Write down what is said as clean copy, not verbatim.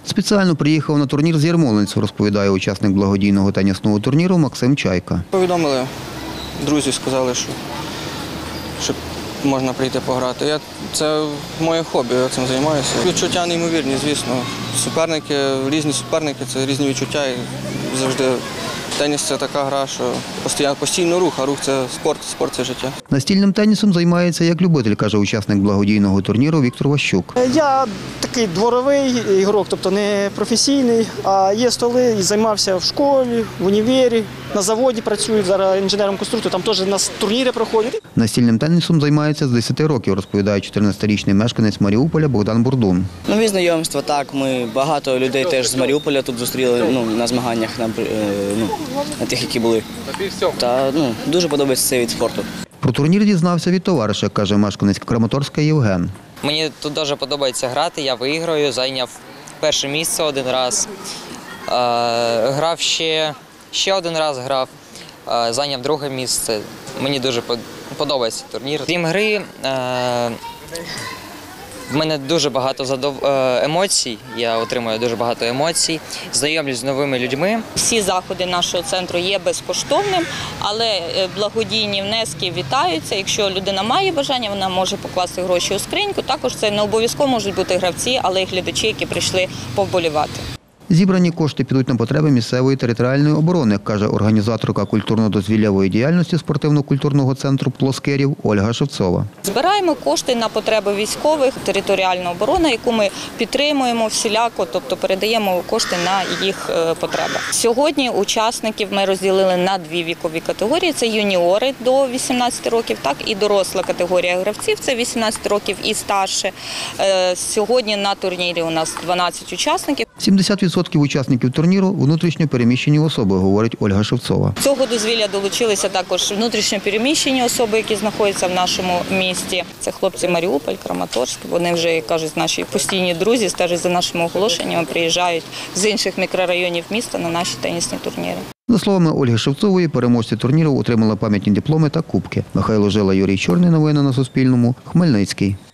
Спеціально приїхав на турнір з Ярмолинцю, розповідає учасник благодійного тенісного турніру Максим Чайка. Повідомили, друзі сказали, що можна прийти пограти. Це моє хобі, я цим займаюся. Відчуття неймовірні, звісно. Різні суперники, це різні відчуття. І завжди теніс – це така гра, що постійно рух, а рух – це спорт – це життя. Настільним тенісом займається як любитель, каже учасник благодійного турніру Віктор Ващук. Я такий дворовий ігрок, тобто не професійний, а є столи, і займався в школі, в універі, на заводі працюю, зараз інженером-конструктором, там теж у нас турніри проходять. Настільним тенісом займається з 10 років, розповідає 14-річний мешканець Маріуполя Богдан Бурдун. Нові знайомства, так, ми багато людей теж з Маріуполя тут зустріли на змаганнях, на тих, які були. Та дуже подобається цей вид спорту. Про турнір дізнався від товариша, каже мешканець Краматорська Євген. Мені тут дуже подобається грати, я виграю, зайняв перше місце один раз. Грав ще один раз грав, зайняв друге місце. Мені дуже подобається турнір. Крім гри, в мене дуже багато емоцій, я отримую дуже багато емоцій, знайомлюсь з новими людьми. Всі заходи нашого центру є безкоштовним, але благодійні внески вітаються. Якщо людина має бажання, вона може покласти гроші у скриньку. Також це не обов'язково можуть бути гравці, але й глядачі, які прийшли повболівати. Зібрані кошти підуть на потреби місцевої територіальної оборони, каже організаторка культурно-дозвіллєвої діяльності спортивно-культурного центру «Плоскирів» Ольга Шевцова. Збираємо кошти на потреби військових, територіальна оборона, яку ми підтримуємо всіляко, тобто передаємо кошти на їх потреби. Сьогодні учасників ми розділили на дві вікові категорії. Це юніори до 18 років, так і доросла категорія гравців, це 18 років і старше. Сьогодні на турнірі у нас 12 учасників. 70% учасників турніру – внутрішньо переміщені особи, говорить Ольга Шевцова. Цього дозвілля долучилися також внутрішньо переміщені особи, які знаходяться в нашому місті. Це хлопці Маріуполь, Краматорськ. Вони вже, як кажуть, наші постійні друзі, стежать за нашими оголошеннями, приїжджають з інших мікрорайонів міста на наші тенісні турніри. За словами Ольги Шевцової, переможці турніру отримали пам'ятні дипломи та кубки. Михайло Жила, Юрій Чорний. Новини на Суспільному. Хмельницький.